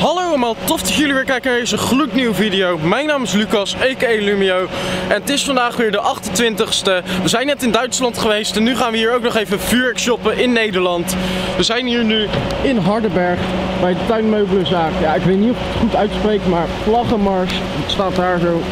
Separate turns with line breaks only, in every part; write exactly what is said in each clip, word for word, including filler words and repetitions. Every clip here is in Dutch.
Hallo allemaal, tof dat jullie weer kijken naar deze gloednieuwe video. Mijn naam is Lucas, aka Lumio. En het is vandaag weer de achtentwintigste. We zijn net in Duitsland geweest en nu gaan we hier ook nog even vuurwerk shoppen in Nederland. We zijn hier nu in Hardenberg bij de tuinmeubelenzaak. Ja, ik weet niet of ik het goed uitspreek, maar Vlaggenmars. Het staat daar zo.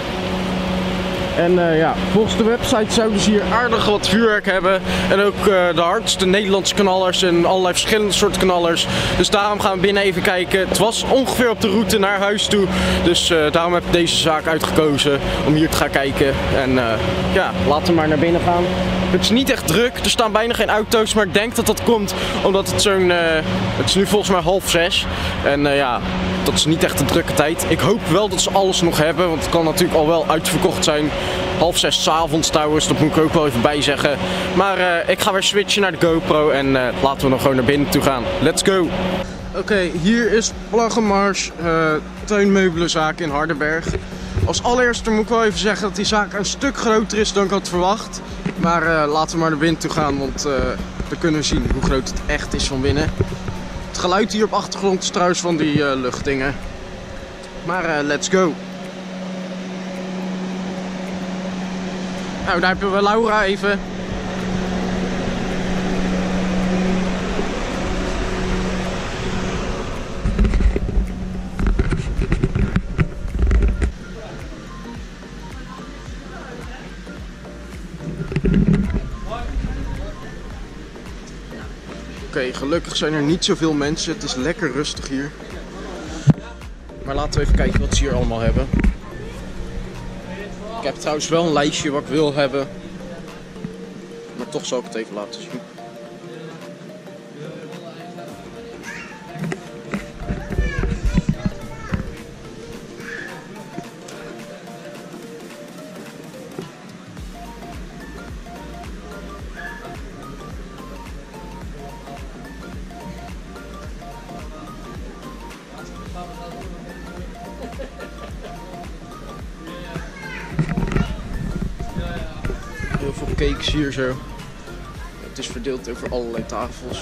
En uh, ja, volgens de website zouden ze hier aardig wat vuurwerk hebben. En ook uh, de hardste Nederlandse knallers en allerlei verschillende soorten knallers. Dus daarom gaan we binnen even kijken. Het was ongeveer op de route naar huis toe. Dus uh, daarom heb ik deze zaak uitgekozen om hier te gaan kijken. En uh, ja, laten we maar naar binnen gaan. Het is niet echt druk, er staan bijna geen auto's, maar ik denk dat dat komt omdat het zo'n... Uh, het is nu volgens mij half zes. En uh, ja, dat is niet echt een drukke tijd. Ik hoop wel dat ze alles nog hebben, want het kan natuurlijk al wel uitverkocht zijn. Half zes 's avonds trouwens, dat moet ik ook wel even bij zeggen. Maar uh, ik ga weer switchen naar de GoPro en uh, laten we nog gewoon naar binnen toe gaan. Let's go! Oké, okay, hier is Vlaggenmars, uh, tuinmeubelenzaak in Hardenberg. Als allereerste moet ik wel even zeggen dat die zaak een stuk groter is dan ik had verwacht. Maar uh, laten we maar naar binnen toe gaan, want uh, dan kunnen we zien hoe groot het echt is van binnen. Het geluid hier op de achtergrond is trouwens van die uh, luchtdingen. Maar uh, let's go! Nou, daar hebben we Laura even. Oké, okay, gelukkig zijn er niet zoveel mensen. Het is lekker rustig hier. Maar laten we even kijken wat ze hier allemaal hebben. Ik heb trouwens wel een lijstje wat ik wil hebben. Maar toch zal ik het even laten zien. Heel veel cakes hier zo. Het is verdeeld over allerlei tafels.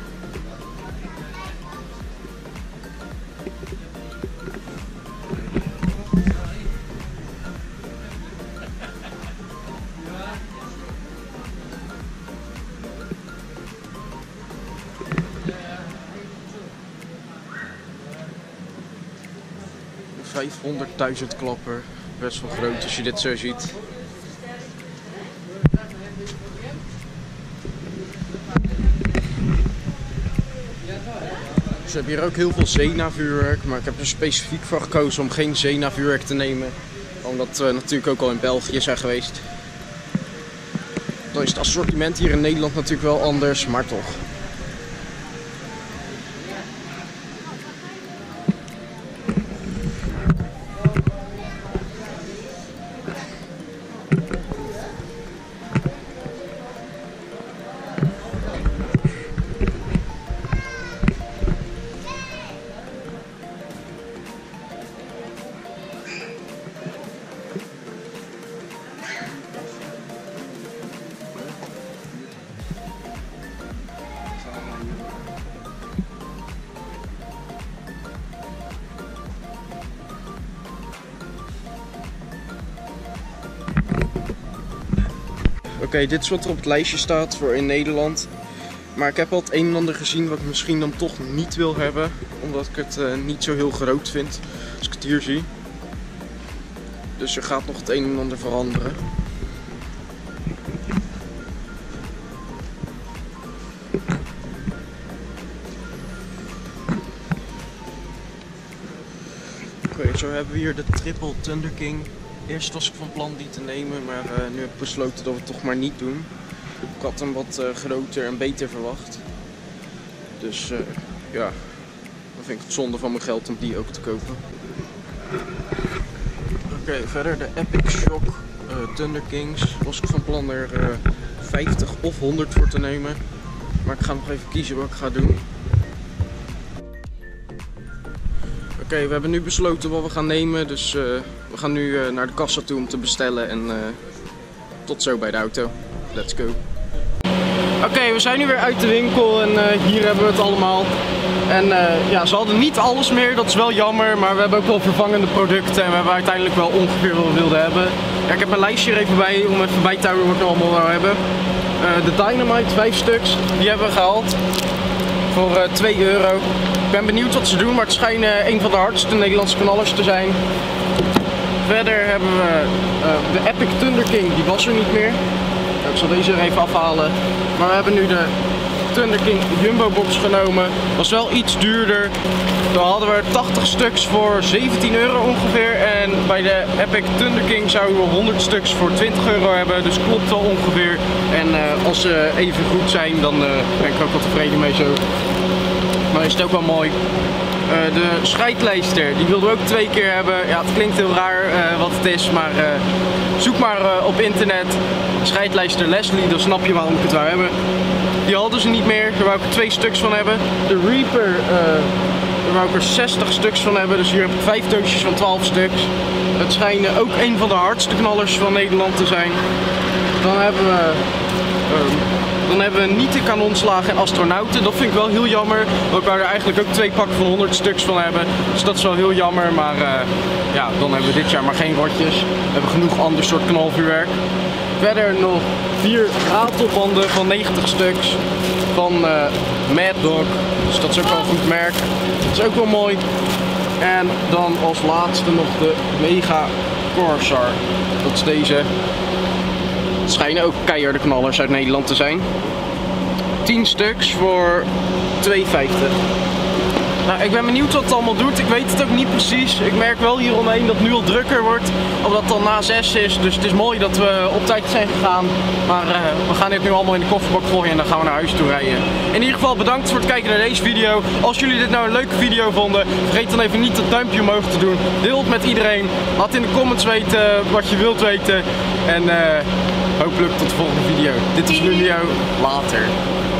vijfhonderdduizend klapper. Best wel groot als je dit zo ziet. Ze hebben hier ook heel veel Zena-vuurwerk, maar ik heb er specifiek voor gekozen om geen Zena-vuurwerk te nemen. Omdat we natuurlijk ook al in België zijn geweest. Dan is het assortiment hier in Nederland natuurlijk wel anders, maar toch. Oké, okay, dit is wat er op het lijstje staat voor in Nederland. Maar ik heb al het een en ander gezien wat ik misschien dan toch niet wil hebben. Omdat ik het uh, niet zo heel groot vind als ik het hier zie. Dus er gaat nog het een en ander veranderen. Oké, okay, zo hebben we hier de Triple Thunder King. Eerst was ik van plan die te nemen, maar uh, nu heb ik besloten dat we het toch maar niet doen. Ik had hem wat uh, groter en beter verwacht. Dus uh, ja, dan vind ik het zonde van mijn geld om die ook te kopen. Oké, okay, verder de Epic Shock uh, Thunder Kings. Was ik van plan er uh, vijftig of honderd voor te nemen. Maar ik ga nog even kiezen wat ik ga doen. Oké, okay, we hebben nu besloten wat we gaan nemen, dus uh, we gaan nu uh, naar de kassa toe om te bestellen en uh, tot zo bij de auto. Let's go. Oké, okay, we zijn nu weer uit de winkel en uh, hier hebben we het allemaal. En uh, ja, ze hadden niet alles meer, dat is wel jammer, maar we hebben ook wel vervangende producten en we hebben uiteindelijk wel ongeveer wat we wilden hebben. Ja, ik heb mijn lijstje er even bij om even bij te houden wat we allemaal wel hebben. Uh, de Dynamite, vijf stuks, die hebben we gehaald voor uh, twee euro. Ik ben benieuwd wat ze doen, maar het schijnt uh, een van de hardste Nederlandse knallers te zijn. Verder hebben we uh, de Epic Thunder King, die was er niet meer. Ik zal deze er even afhalen. Maar we hebben nu de Thunder King Jumbo Box genomen. Was wel iets duurder. Dan hadden we tachtig stuks voor zeventien euro ongeveer. En bij de Epic Thunder King zouden we honderd stuks voor twintig euro hebben. Dus klopt wel ongeveer. En uh, als ze even goed zijn, dan uh, ben ik ook wel tevreden mee zo. Maar is het ook wel mooi. Uh, de scheidlijster, die wilden we ook twee keer hebben. Ja, het klinkt heel raar uh, wat het is, maar uh, zoek maar uh, op internet scheidlijster Leslie, dan snap je waarom ik het wou hebben. Die hadden ze niet meer, daar wou ik er twee stuks van hebben. De Reaper, uh, daar wou ik er zestig stuks van hebben, dus hier heb ik vijf doosjes van twaalf stuks. Het schijnt ook een van de hardste knallers van Nederland te zijn. Dan hebben we... Uh, Dan hebben we niet de kanonslagen en astronauten. Dat vind ik wel heel jammer. Ik wou er eigenlijk ook twee pakken van honderd stuks van hebben. Dus dat is wel heel jammer. Maar uh, ja, dan hebben we dit jaar maar geen rotjes. We hebben genoeg ander soort knalvuurwerk. Verder nog vier ratelbanden van negentig stuks. Van uh, Mad Dog. Dus dat is ook wel een goed merk. Dat is ook wel mooi. En dan als laatste nog de Mega Corsair. Dat is deze. Het schijnen ook keiharde knallers uit Nederland te zijn. tien stuks voor twee vijftig. Nou, ik ben benieuwd wat het allemaal doet. Ik weet het ook niet precies. Ik merk wel hieromheen dat het nu al drukker wordt. Omdat het al na zes is. Dus het is mooi dat we op tijd zijn gegaan. Maar uh, we gaan dit nu allemaal in de kofferbak gooien en dan gaan we naar huis toe rijden. In ieder geval bedankt voor het kijken naar deze video. Als jullie dit nou een leuke video vonden, vergeet dan even niet dat duimpje omhoog te doen. Deel het met iedereen. Laat in de comments weten wat je wilt weten. En uh, hopelijk tot de volgende video. Dit is Lumio. Later.